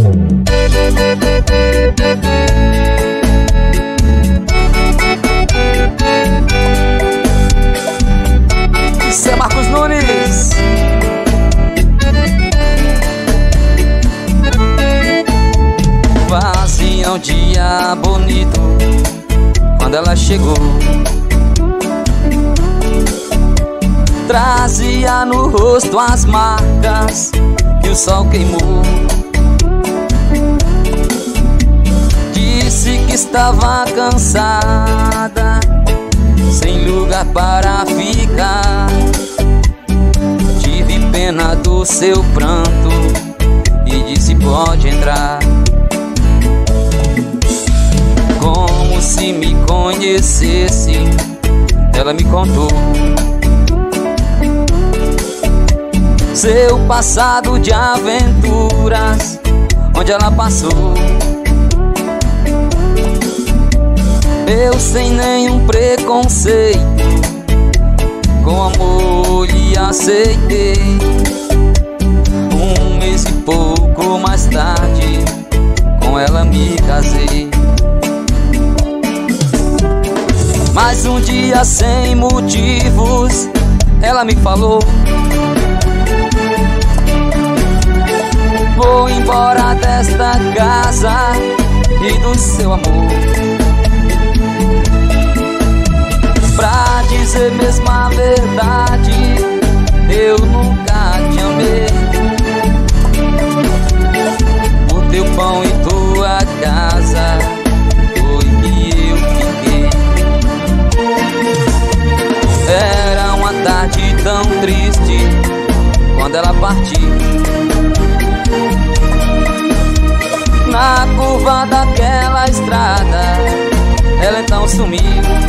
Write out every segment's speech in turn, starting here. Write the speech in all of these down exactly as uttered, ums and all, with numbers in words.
Isso é Marcos Nunes. Fazia um dia bonito quando ela chegou. Trazia no rosto as marcas que o sol queimou. Disse que estava cansada, sem lugar para ficar. Tive pena do seu pranto e disse: pode entrar. Como se me conhecesse, ela me contou seu passado de aventuras, onde ela passou. Eu sem nenhum preconceito, com amor lhe aceitei. Um mês e pouco mais tarde, com ela me casei. Mas um dia sem motivos, ela me falou: vou embora desta casa e do seu amor. Pra dizer mesmo a verdade, eu nunca te amei. Por teu pão e tua casa foi que eu fiquei. Era uma tarde tão triste quando ela partiu. Na curva daquela estrada, ela então sumiu.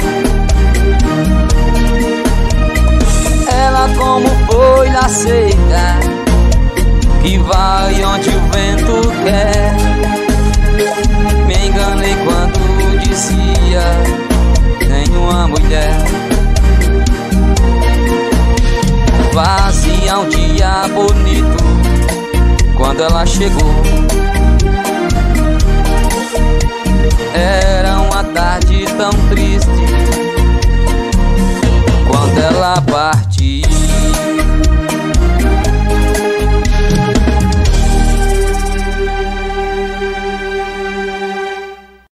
Ela como folha seca, que vai onde o vento quer. Me enganei quando dizia: nenhuma mulher. Fazia um dia bonito quando ela chegou. Era uma tarde tão triste quando ela partiu.